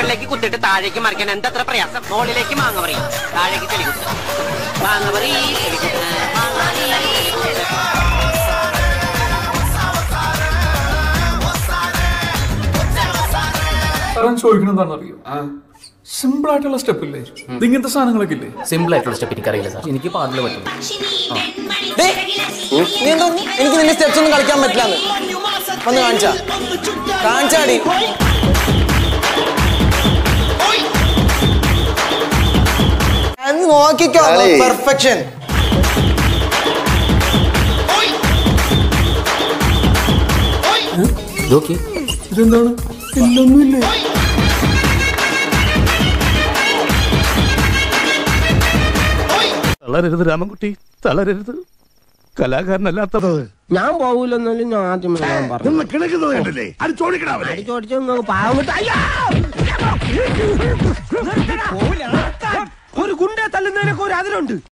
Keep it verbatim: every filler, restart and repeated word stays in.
മുകളിലേക്ക് കുത്തിട്ട് താഴേക്ക് മറിക്കാൻ എന്തത്ര പ്രയാസം. മുകളിലേക്ക് മാങ്ങ പറയും, താഴേക്ക് ചെളികുത്ത മാങ്ങ പറയും. ചോദിക്കണം എന്താണെന്നറിയോ? സിമ്പിൾ ആയിട്ടുള്ള സ്റ്റെപ്പ് ഇല്ലേ, ഇങ്ങനത്തെ സാധനങ്ങളൊക്കെ ഇല്ലേ? സിമ്പിൾ ആയിട്ടുള്ള സ്റ്റെപ്പ് എനിക്കറിയില്ല സാർ, എനിക്ക് പാടില്ല പറ്റും. എനിക്ക് നിന്റെ സ്റ്റെപ്സ് ഒന്നും കളിക്കാൻ പറ്റില്ലാന്ന് ഒന്ന് കാണിച്ചാ കാണിച്ചാടി. നോക്കിക്കോ, പെർഫെക്ഷൻ. ഇതെന്താണ്? ഇല്ലൊന്നുമില്ലേ? തളരരുത് രാമൻകുട്ടി, തളരരുത്. കലാകാരനല്ലാത്തത് ഞാൻ പോകൂലെന്നാലും ഞാൻ ആദ്യം ഒരു ഗുണ്ട തല്ലുന്നതിനൊക്കെ ഒരു അതിലുണ്ട്.